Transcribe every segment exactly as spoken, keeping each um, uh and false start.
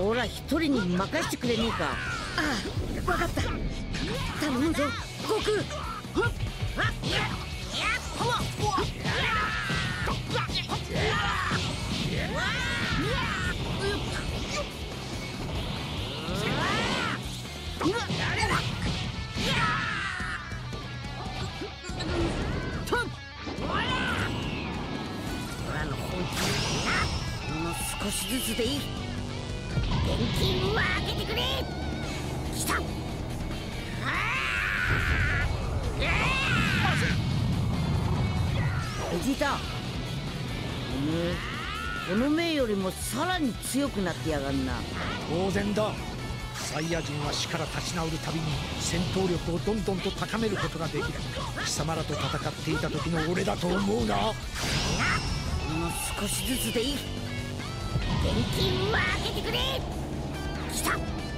オラ一人に任してくれねえか。 ああ、分かった。頼むぞ悟空。 オラの本気ほんの少しずつでいい。電気を開けてくれ。来た。ベジータ、おめえこの目よりもさらに強くなってやがんな。 当然だ。サイヤ人は死から立ち直るたびに戦闘力をどんどんと高めることができる。貴様らと戦っていた時の俺だと思うな。 ほんの少しずつでいい。電気を開けてくれ。来た。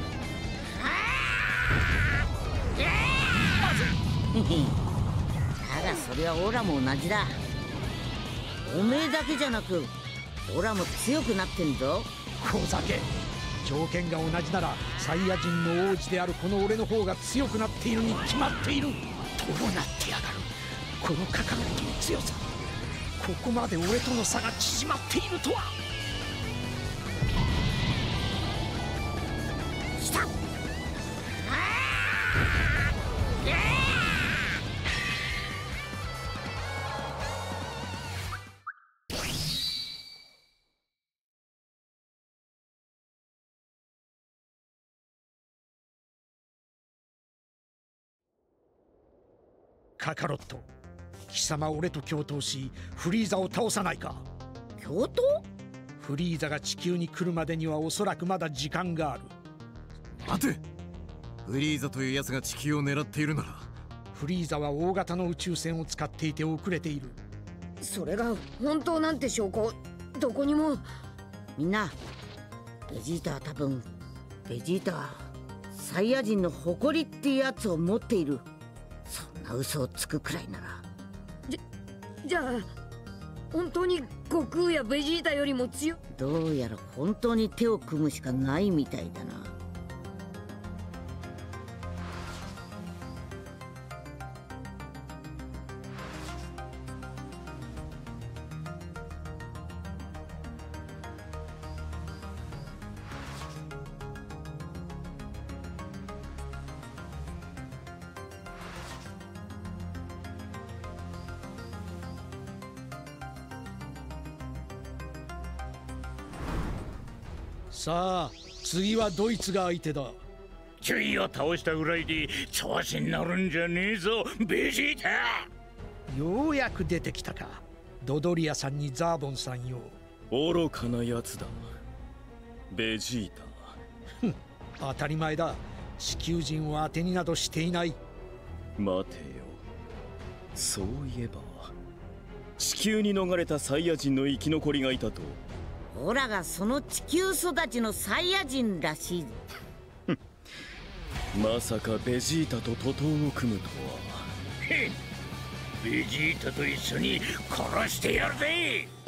ただそれはオラも同じだ。おめえだけじゃなくオラも強くなってんぞ。 小酒、条件が同じならサイヤ人の王子であるこの俺の方が強くなっているに決まっている。どうなってやがるこの価格的強さ。ここまで俺との差が縮まっているとは。 来た。 カカロット、貴様俺と共闘しフリーザを倒さないか。 共闘？ フリーザが地球に来るまでにはおそらくまだ時間がある。 待て、フリーザという奴が地球を狙っているなら。 フリーザは大型の宇宙船を使っていて遅れている。 それが本当なんて証拠どこにも。 みんな、ベジータは多分ベジータはサイヤ人の誇りってやつを持っている。そんな嘘をつくくらいなら。 じじゃあ本当に悟空やベジータよりも強い。 どうやら本当に手を組むしかないみたいだな。 さあ次はドイツが相手だ。 キュイを倒したぐらいで調子に乗るんじゃねえぞベジータ。 ようやく出てきたか、ドドリアさんにザーボンさんよ。 愚かなやつだベジータ。 ふん、当たり前だ。地球人を当てになどしていない。 待てよ、そういえば地球に逃れたサイヤ人の生き残りがいたと。 オラがその地球育ちのサイヤ人らしい。 まさかベジータと徒党を組むとは。 へっ、ベジータと一緒に殺してやるぜ。